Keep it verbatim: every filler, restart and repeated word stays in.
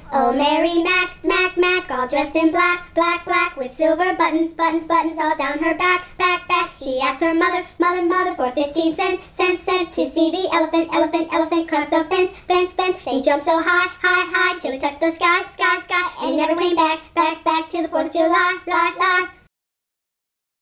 Oh, Mary Mac, Mac, Mac, all dressed in black, black, black, with silver buttons, buttons, buttons all down her back, back, back. She asked her mother, mother, mother for fifteen cents, cents, cents to see the elephant, elephant, elephant cross the fence, fence, fence. He jumped so high, high, high till he touched the sky, sky, sky, and he never came back, back, back till the fourth of July, lie, lie.